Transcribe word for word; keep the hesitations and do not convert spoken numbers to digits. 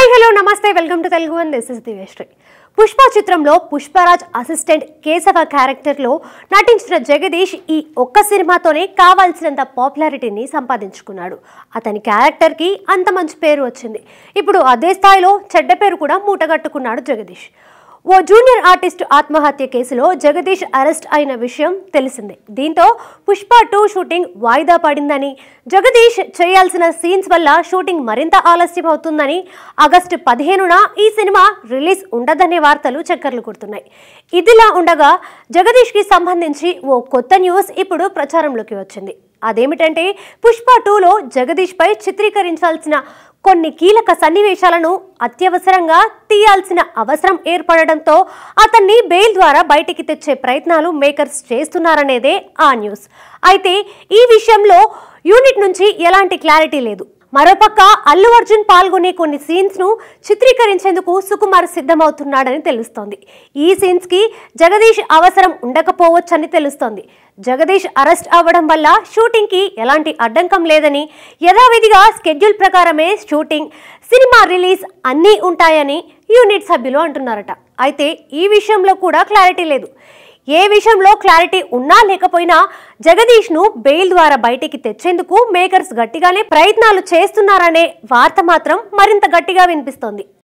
Hi hello నమస్తే welcome to Telugu one this is Divyasri. Pushpa చిత్రంలో Pushparaj assistant Keshava క్యారెక్టర్లో నటించిన జగదీష్ ఈ ఒక్క సినిమాతోనే కావాల్సినంత పాపులారిటీని సంపాదించుకున్నాడు. అతని క్యారెక్టర్కి అంత మంచి పేరు వచ్చింది. ఇప్పుడు అదే స్థాయిలో చెడ్డ పేరు కూడా మూటగట్టుకున్నాడు జగదీష్. ఓ జూనియర్ ఆర్టిస్ట్ ఆత్మహత్య కేసులో జగదీష్ అరెస్ట్ అయిన విషయం తెలిసిందే. దీంతో పుష్ప టూ షూటింగ్ వాయిదా పడిందని, జగదీష్ చేయాల్సిన సీన్స్ వల్ల షూటింగ్ మరింత ఆలస్యం అవుతుందని, ఆగస్టు పదిహేనున ఈ సినిమా రిలీజ్ ఉండదనే వార్తలు చక్కర్లు కొడుతున్నాయి. ఇదిలా ఉండగా జగదీష్కి సంబంధించి ఓ కొత్త న్యూస్ ఇప్పుడు ప్రచారంలోకి వచ్చింది. అదేమిటంటే పుష్ప టూలో జగదీష్ పై చిత్రీకరించాల్సిన కొన్ని కీలక సన్నివేశాలను అత్యవసరంగా తీయాల్సిన అవసరం ఏర్పడడంతో అతన్ని బెయిల్ ద్వారా బయటికి తెచ్చే ప్రయత్నాలు మేకర్స్ చేస్తున్నారనేదే ఆ న్యూస్. అయితే ఈ విషయంలో యూనిట్ నుంచి ఎలాంటి క్లారిటీ లేదు. మరోపక్క అల్లు అర్జున్ పాల్గొనే కొన్ని సీన్స్ ను చిత్రీకరించేందుకు సుకుమార్ సిద్ధమవుతున్నాడని తెలుస్తోంది. ఈ సీన్స్ కి జగదీష్ అవసరం ఉండకపోవచ్చని తెలుస్తోంది. జగదీష్ అరెస్ట్ అవ్వడం వల్ల షూటింగ్ కి ఎలాంటి అడ్డంకం లేదని, యథావిధిగా స్కెడ్యూల్ ప్రకారమే షూటింగ్, సినిమా రిలీజ్ అన్నీ ఉంటాయని యూనిట్ సభ్యులు అంటున్నారట. అయితే ఈ విషయంలో కూడా క్లారిటీ లేదు. ఏ విషయంలో క్లారిటీ ఉన్నా లేకపోయినా జగదీష్ ను బెయిల్ ద్వారా బయటికి తెచ్చేందుకు మేకర్స్ గట్టిగానే ప్రయత్నాలు చేస్తున్నారనే వార్త మాత్రం మరింత గట్టిగా వినిపిస్తోంది.